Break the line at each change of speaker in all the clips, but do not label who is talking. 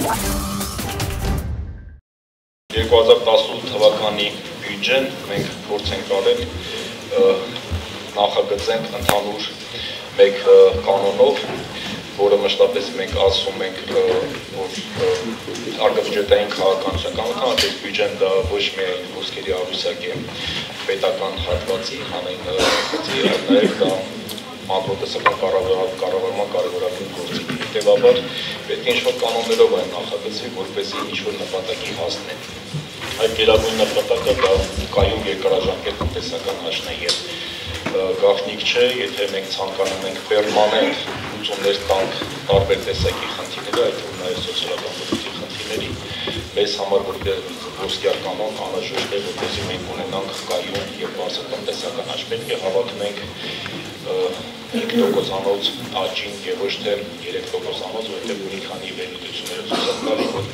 2018 թվականի բյուջեն մենք փորձ ենք արել նախագծենք ընդհանուր մեկ կանոնով, որը մշտապես մենք ասում ենք, որ արգաբյուջետային քաղաքականության կանոնը, այս բյուջեն դա ոչ միայն ոսկերի առույցակ է պետական հատվածի, հանրային հատվածի, այլ նաև դա մակրոտեսական կառավարման կարևորագույն գործիք է։ Հետևաբար պետք է ինչ-որ կանոններով այն նախագծվի, որպեսզի ինչ-որ նպատակի հասնեն։ Այդ գերագույն նպատակը դա կայուն երկարաժամկետ տնտեսական աճն է եւ գաղտնիք չէ, եթե մենք ցանկանում ենք պերմանենտ լուծումներ տանք տարբեր տեսակի խնդիրների, այդ թվում նաեւ սոցիալական բնույթի խնդիրների, մեզ համար ոսկյար կանոն անհրաժեշտ է, որպեսզի մենք ունենանք կայուն եւ բարձր տնտեսական աճ, պետք է հավակնենք 5%-անոց աճին եւ ոչ թե 3%-անոց, որովհետեւ մի քանի վերլուծությունները ցույց են տալիս, որ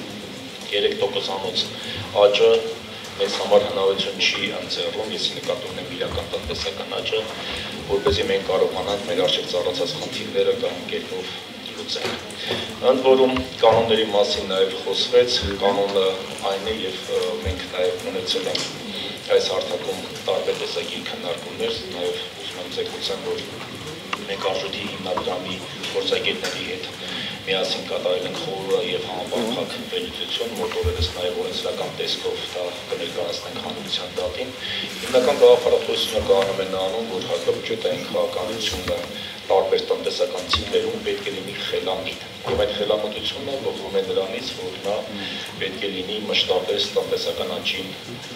3%-անոց աճը մեզ համար հնարավորություն չի ընձեռում, ես նկատում եմ իրական տնտեսական աճը, որպեսզի մենք կարողանանք մեր առջև ծառացած խնդիրները կայուն կերպով լուծենք։ Ընդ որում կանոնների մասին նաև խոսվեց, կանոնը այն է եւ մենք նաև ունեցել ենք այս հարթակում տարբեր տեսակի քննարկումներ, նաև ուզում եմ ցույց որ մենք արժույթի հիմնադրամի գործակետների հետ միասին կատարել ենք խորհուրդ եւ համապարփակ վերլուծություն, մոտորերս նաև օրենսդրական տեսքով դա կներկայացնենք հանրության դատին։ Հիմնական գաղափարախոսությունը կանում է նրանում, որ հակաբյուջետային քաղաքականությունը տարբեր տնտեսական ցիկլերում պետք է լինի խելամիտ։ Եվ այդ խելամտությունը բխում է նրանից, որ նա պետք է լինի մշտապես տնտեսական աճին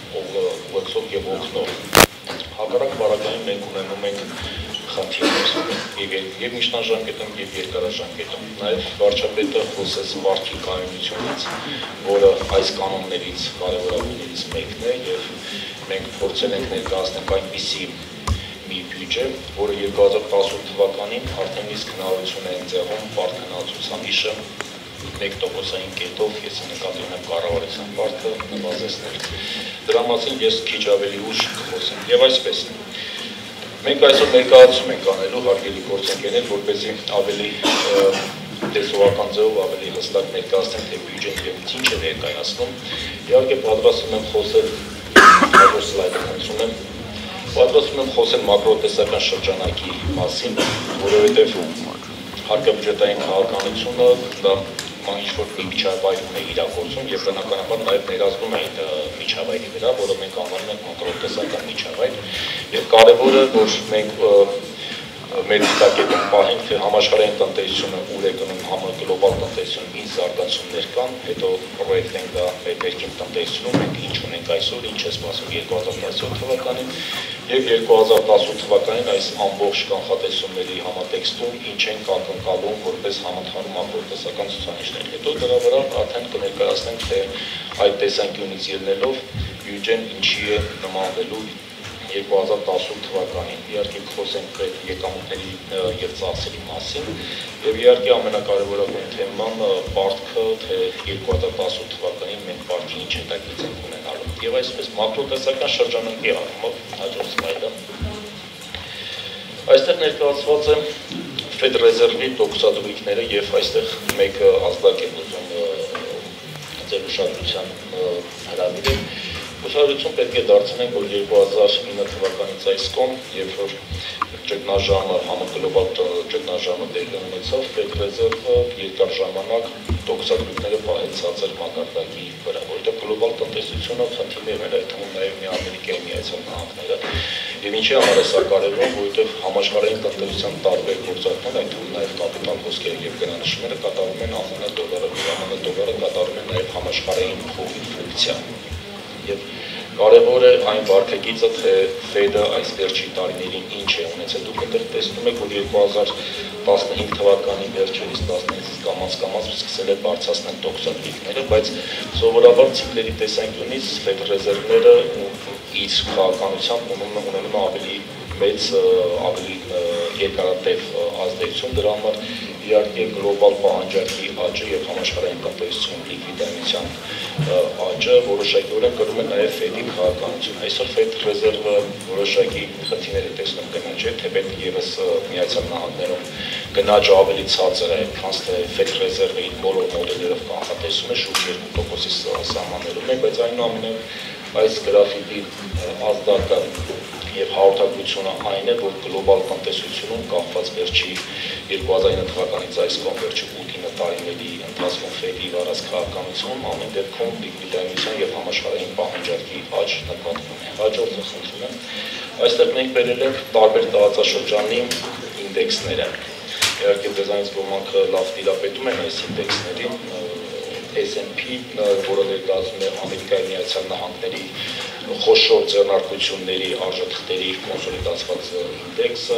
ուղղող եւ օգնող։ Հակառակ բառակային մենք ունենում ենք խնդիրներ եւ միջնաժամկետում եւ երկարաժամկետում։ Նաեւ վարչապետը խոսեց վարկի կայունությունից, որը այս կանոններից կարևորագույններից մեկն է եւ մենք փորձել ենք ներկայացնել այնպիսի մի բյուջե, որը 2018 թվականին արդեն իսկ հնարավորություն է ընձեռում բարդքնացուցանիշը 1%-ային կետով, ես նկատի ունեմ կառավարության վարկը նվազեցնել։ Դրա մասին ես քիչ ավելի ուշ կխոսեմ եւ այսպես մենք այսօր ներկայացում ենք անելու հարգելի գործընկերներ, որպեսզի ավելի տեսողական ձևով ավելի հստակ ներկայացնենք թե բյուջեն եւ ինչ է ներկայացնում։ Իհարկե պատրաստվում եմ խոսել հաջորդ սլայդը խնդրում եմ պատրաստվում եմ խոսել մակրոտեսական շրջանակի մասին, որովհետեւ հարկաբյուջետային քաղաքականությունը դա ինչ-որ մի միջավայրում է իրագործում եւ բնականաբար նաեւ ներազդում է այդ միջավայրի վրա, որը մենք անվանում ենք մակրոտեսական միջավայր եւ կարեւորը որ մենք մեր դիտակետում պահենք թե համաշխարհային տնտեսությունը ուր է գնում գլոբալ տնտեսությունում ինչ զարգացումներ կան, հետո պրոյեկտենք դա մեր ներքին տնտեսությունում մենք ինչ ունենք այսօր, ինչ է սպասում 2017 թվականին եւ 2018 թվականին այս ամբողջ կանխատեսումների համատեքստում ինչ են ակնկալում որպես համընդհանուր մակրոտեսական ցուցանիշներ։ Հետո դրա վրա արդեն կներկայացնենք թե այդ տեսանկյունից ելնելով բյուջեն ինչի է նմանվելու 2018 թվականին իհարկե խոսենք այդ եկամուտների եւ ծախսերի մասին եւ իհարկե ամենակարևորագույն թեման պարտքը թե 2018 թվականին մենք պարտքի ինչ հետագից ենք ունենալու եւ այսպես մակրոտեսական շրջանակի առումով հաջորդ սլայդը այստեղ ներկայացված է Ֆեդ ռեզերվի տոկոսադրույքները եւ այստեղ մեկ ազդակ եմ ուզում ձեր ուշադրության հրավիրել Ուսումնասիրություն պետք է դարձնենք, որ 2009 թվականից այս կողմ, երբ որ ճգնաժամը համագլոբալ ճգնաժամը տեղի ունեցավ, Ֆեդ ռեզերվը երկար ժամանակ տոկոսադրույքները պահեց ցածր մակարդակի վրա, որովհետև գլոբալ տնտեսությունը խնդիրներ էր, այդ թվում նաև Ամերիկայի Միացյալ Նահանգները։ Եվ ինչի համար է սա կարևոր, որովհետև համաշխարհային տնտեսության տարբեր գործառույթներ, այդ թվում նաև կապիտալ հոսքերը եւ գրանցումները կատարում են ԱՄՆ դոլարը, ԱՄՆ դոլարը կատարում են նաև համաշխարհային փոխի ֆունկցիա։ Եվ կարևոր է այն վարկագիծը, թե Ֆեդը այս վերջի տարիներին ինչ է ունեցել։ Դուք այդտեղ տեսնում եք, որ 2015 թվականի վերջերից 16-ից կամաց սկսել է բարձրացնել տոկոսադրույքները, բայց սովորաբար ցիկլերի տեսանկյունից Ֆեդ ռեզերվները իր քաղաքականությամբ ունենում ավելի մեծ, ավելի երկարատև ազդեցություն, դրա համար իհարկե գլոբալ պահանջարկի աճը եւ համաշխարհային տնտեսություն լիկվիդայնության աճը որոշակիորեն կրում է նաեւ Ֆեդի քաղաքականություն։ Այսօր Ֆեդ ռեզերվը որոշակի խնդիրներ է տեսնում գնաճի, թեպետ եւս Միացյալ Նահանգներում գնաճը ավելի ցածր է, քան Ֆեդ ռեզերվի բոլոր մոդելներով կանխատեսում է շուրջ 2%-ի սահմաններում է, բայց այնուամենայնիվ այս գրաֆիկի ազդակը եւ հաղորդակցությունը այն է, որ գլոբալ տնտեսությունում կախված վերջի 2009 թվականից այս կողմ վերջի 8 տարիների ընթացքում Ֆեդի վարած քաղաքականությունում ամեն դեպքում լիկվիդայնության եւ համաշխարհային պահանջարկի աճ նկատվում է։ Հաջորդը խնդրում եմ, այստեղ մենք բերել ենք տարբեր տարածաշրջանի ինդեքսները։ Իհարկե դեզայնից ոմանք լավ տիրապետում են այս ինդեքսներին, S&P, որը ներկայացնում է Ամերիկայի Միացյալ Նահանգների խոշոր ձեռնարկությունների արժեթղթերի կոնսոլիդացված ինդեքսը,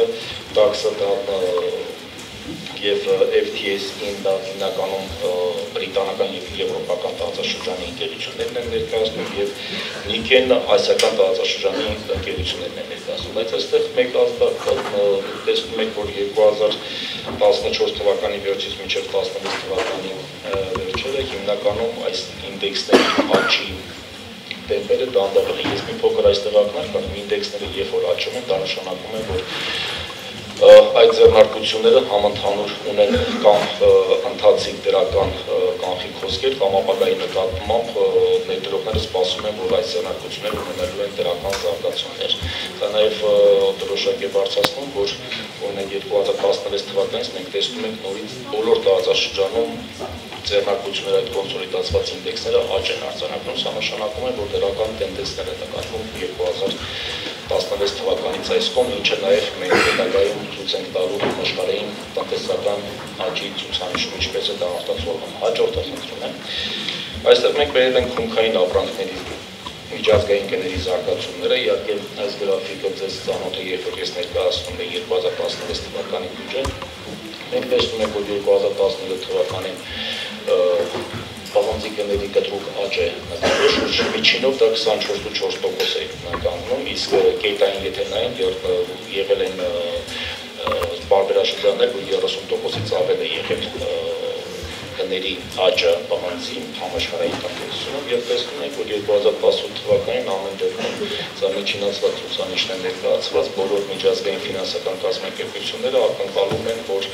DAX-ը եւ FTSE-ին դա հիմնականում բրիտանական եւ եվրոպական տարածաշրջանի ընկերություններն են ներկայացնում եւ Nikkei-ն ասիական տարածաշրջանի ընկերություններն են ներկայացնում, բայց այստեղ մեկ ազդակը տեսնում եք, որ 2014 թվականի վերջից մինչև 16 թվականի վերջերը հիմնականում այս ինդեքսների աճի տեմպերը դանդաղ են։ Ես մի փոքր այստեղ ակնարկում եմ, ինդեքսները երբ որ աճում են, դա նշանակում է, որ այդ ձեռնարկությունները համընդհանուր ունեն կամ ընթացիկ դրական կանխիկ խոսքեր կամ ապագայի նկատմամբ ներդրողները սպասում են, որ այս ձեռնարկությունները ունենալու են դրական զարգացումներ։ Դա նաև որոշակ է բարձրացնում, որ օրինակ 2016 թվականից մենք տեսնում ենք նորից բոլոր տարածաշրջանում ձեռնարկությունները այդ կոնսոլիդացված ինդեքսները աճ են արձանագրում, սա նշանակում է, որ դրական տենդենսներ է նկատվում 2016 թվականից այս կողմ, ինչը նաև մենք հետագայում ցույց ենք տալու համաշխարհային տնտեսական աճի ցուցանիշում, ինչպես է դա արտացոլվում։ Հաջորդը խնդրում եմ։ Այստեղ մենք բերել ենք հումքային ապրանքների միջազգային գների զարգացումները, իհարկե այս գրաֆիկը ձեզ ծանոթ է, երբ որ ես ներկայացնում եմ 2016 թվականի բյուջեն, մենք տեսնում ենք, որ 2017 թվականին պահանջի գների կտրուկ աճ է նկատվել, շուրջ միջինով դա 24.4% է կանգնում, իսկ կետային եթե նայենք եղել են բարբերաշրջաններ, որ 30%-ից ավել է եղել գների աճը պահանջի համաշխարհային տնտեսությունում եւ տեսնում ենք, որ 2018 թվականին ամեն դեպքում սա միջինացված ցուցանիշներ ներկայացված բոլոր միջազգային ֆինանսական կազմակերպությունները ակնկալում են, որ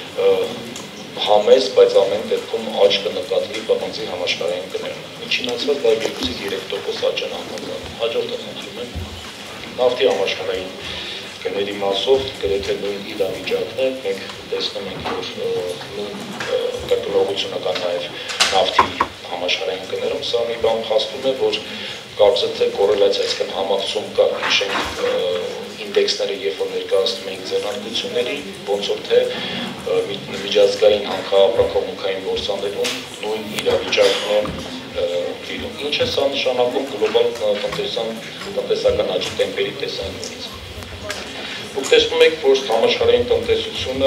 համեստ, բայց ամեն դեպքում աճ կնկատվի պահանջի համաշխարհային գներում։ Միջինացված դա 2-3% աճ են ակնկալում։ Հաջորդը խնդրում եմ նավթի համաշխարհային գների մասով գրեթե նույն իրավիճակն է, մենք տեսնում ենք, որ նույն կրկնողությունը կա նաև նավթի համաշխարհային գներում, սա մի բան փաստում է, որ կարծես թե կորելացիա, այսինքն համակցում կա, հիշենք ինդեքսները, երբ որ ներկայացնում ենք ձեռնարկությունների, ոնց որ թե միջազգային հանքահապրանքային բորսաներում նույն իրավիճակն է դիրում։ Ինչ է սա նշանակում գլոբալ տնտեսական աճի տեմպերի տեսանկյունից։ Դուք տեսնում եք, որ համաշխարհային տնտեսությունը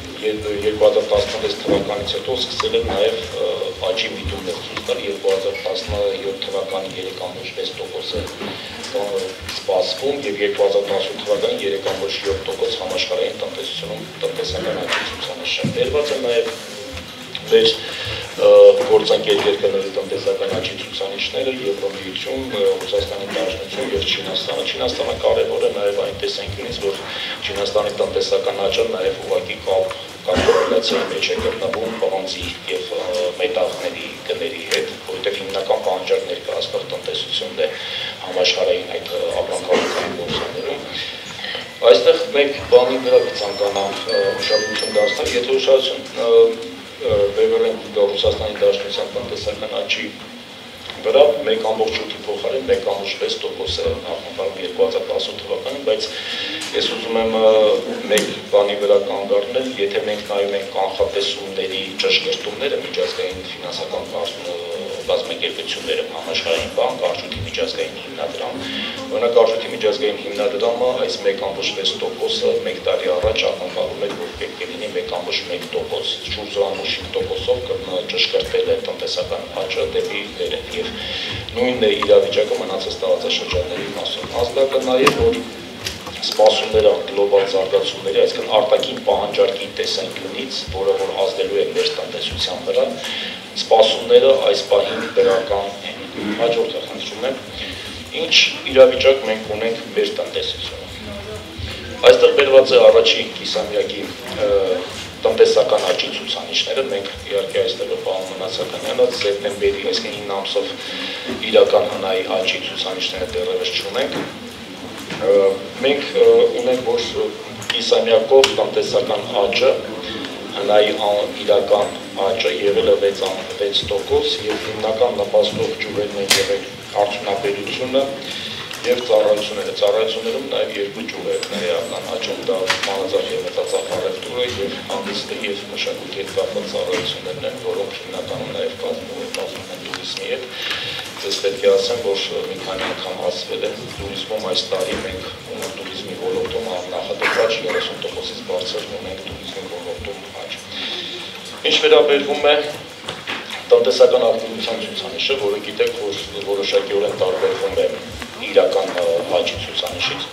2016 թվականից հետո սկսել է նաև աճի միտումներ ցույց տալ, 2017 թվականի 3.6% սպասվում եւ 2018 թվականի 3.7% համաշխարհային տնտեսությունում տնտեսական աճի ցուցանիշը։ Դերված է նաև մեր գործընկեր երկրների տնտեսական աճի ցուցանիշները, Եվրոմիություն, Ռուսաստանի Դաշնություն եւ Չինաստանը։ Չինաստանը կարևոր է նաև այն տեսանկյունից, որ Չինաստանի տնտեսական աճը նաև ուղղակի կապիտալիզացիայի մեջ է գտնվում պահանջի եւ մետաղների գների հետ, որովհետեւ հիմնական պահանջարկը ներկայացնող տնտեսությունն է համաշխարհային այդ ապրանքային բորսաներում։ Այստեղ մեկ բանի վրա ցանկանամ ուշադրություն դարձնել, եթե ուշադրություն բերել ենք Ռուսաստանի Դաշնության տնտեսական աճի վրա 1.8-ի փոխարեն 1.6% է ակնկալում 2018 թվականին, բայց ես ուզում եմ մեկ բանի վրա կանգ առնել, եթե մենք նայում ենք կանխատեսումների ճշգրտումները միջազգային ֆինանսական կազմակերպությունները, համաշխարհային բանկ, արժույթի միջազգային հիմնադրամ, օրինակ արժույթի միջազգային հիմնադրամը այս 1.6%-ը մեկ տարի առաջ ակնկալում էր, որ պետք է լինի 1.1%, շուրջ 0.5%-ով ճշգրտել է տնտեսական աճը դեպի վերև եւ նույնն է իրավիճակը մնացած տարածաշրջանների մասով։ Ազդակը նաև որ սպասումները գլոբալ զարգացումների, այսինքն արտաքին պահանջարկի տեսանկյունից, որը որ ազդելու է մեր տնտեսության վրա, սպասումները այս պահին դրական են։ Հաջորդը խնդրում եմ, ինչ իրավիճակ մենք ունենք մեր տնտեսությունը։ Այստեղ բերված է առաջի կիսամյակի տնտեսական աճի ցուցանիշները, մենք իհարկե այստեղ պարոն Մնացականյանը սեպտեմբերի, այսինքն 9 ամսով իրական հնայի աճի ցուցանիշները դեռևս չունենք։ Մենք ունենք, որ կիսամյակով տնտեսական աճը, հնայի իրական աճը եղել է 6% եւ հիմնական նպաստող ճյուղերն են եղել արդյունաբերությունը եւ ծառայությունները։ Ծառայություններում նաեւ երկու ճյուղեր են էական աճում, դա մանրածախ եւ մեծածախ առևտուրը եւ հանդիսը եւ մշակույթի հետ կապված ծառայություններն են, որոնք հիմնականում նաեւ կազմում են տուրիզմի հետ։ Ձեզ պետք է ասեմ, որ մի քանի անգամ ասվել է տուրիզմում այս տարի մենք տուրիզմի ոլորտում նախադեպած 30%-ից բարձր ունենք տուրիզմի ոլորտում աճ։ Ինչ վերաբերվում է տնտեսական ակտիվության ցուցանիշը, որը գիտեք, որ որոշակիորեն տարբերվում է իրական աճի ցուցանիշից։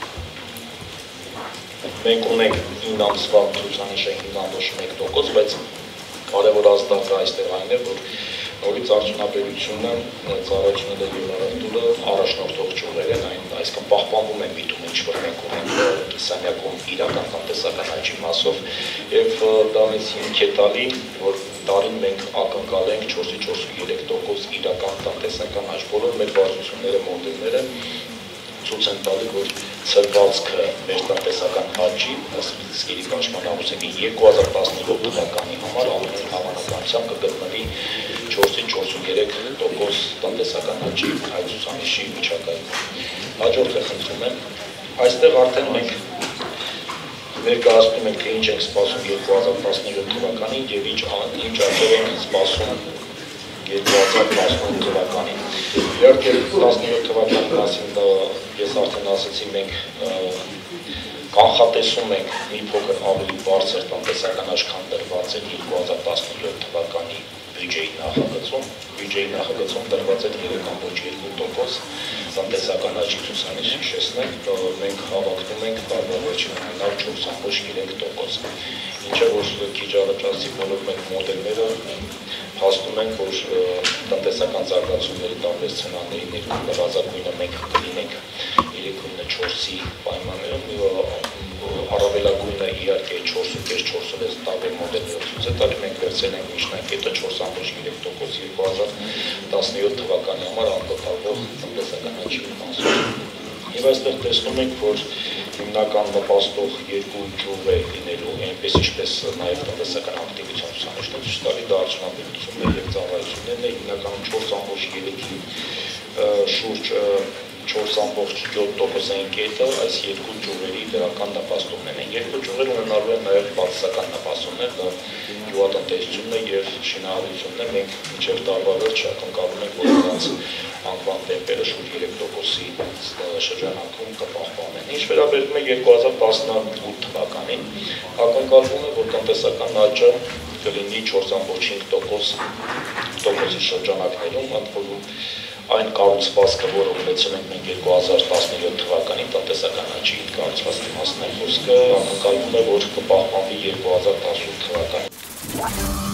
Մենք ունենք 9 ամսվա ցուցանիշը 5.1%, բայց կարևոր ազդակը այստեղ այն է, որ նորից արդյունաբերությունը, ծառայությունները եւ առևտուրը առաջնորդող ճյուղեր են, այսինքն պահպանվում են միտումը, ինչ որ մենք ունենք կիսամյակում իրական տնտեսական աճի մասով եւ դա մեզ հիմք է տալի, որ տարին մենք ակնկալենք 4.3% իրական տնտեսական աճ։ Բոլոր մեր վարչությունները, մոդելները ցույց են տալի, որ ծրվածքը մեր տնտեսական աճի, ստատիստիկայի պաշտպանողի 2017 թվականի համար ամեն հավանականությամբ կգտնվի 4.43% տնտեսական աճի այդ ցուցանիշի միջակայքում։ Հաջորդը խնդրում եմ, այստեղ արդեն մենք ներկայացնում ենք, թե ինչ ենք սպասում 2017 թվականին եւ ինչ աճեր ենք սպասում 2018 թվականին։ Իհարկե 17 թվականի մասին ես արդեն ասացի, մենք կանխատեսում ենք մի փոքր ավելի բարձր տնտեսական աճ, քան դրված էր 2017 թվականի բյուջեի նախագծում։ Բյուջեի նախագծում դրված էր 3.2% տնտեսական աճի ցուցանիշ, հիշեցնենք, մենք հավակնում ենք տարվա վերջին հնար 4.3%, ինչը որ քիչ առաջ ասի բոլոր մենք մոդելները հաստում ենք, որ տնտեսական զարգացումների տարբեր սցենարների ներքո բարձրագույնը մենք կլինենք 3.4-ի պայմաններում, առավելագույնը իհարկե 4.5-4.6 տարբեր մոդելներով ցույց է տալի, մենք վերցրել ենք միջնակետը 4.3% 2017 թվականի համար անդրադառնալով տնտեսական աճի մասով։ Եվ այստեղ տեսնում ենք, որ հիմնական նպաստող երկու ճյուղ է լինելու, այնպես ինչպես նաև տնտեսական ակտիվության ցուցանիշները ցույց տալի, դա արդյունաբերությունն է եւ ծառայություններն է, հիմնականում 4.3-ի շուրջ 4.7%-ային կետը այս երկու ճյուղերի դրական նպաստումներն են։ Երկու ճյուղերը ունենալու են նաև բացասական նպաստումներ, դա գյուղատնտեսությունն է եւ շինարարությունն է։ Մենք մինչեւ տարվա վերջ ակնկալում ենք, որ նրանց անկման տեմպերը շուրջ 3%-ի շրջանակում կպահպանեն։ Ինչ վերաբերում է 2018 թվականին, ակնկալվում է, որ տնտեսական աճը կլինի 4.5%-ի շրջանակներում, ընդ որում այն կառուցվածքը, որը ունեցել ենք մենք 2017 թվականին տնտեսական աճի կառուցվածքի մասն է խոսքը, ակնկալվում է, որ կպահպանվի 2018 թվականին։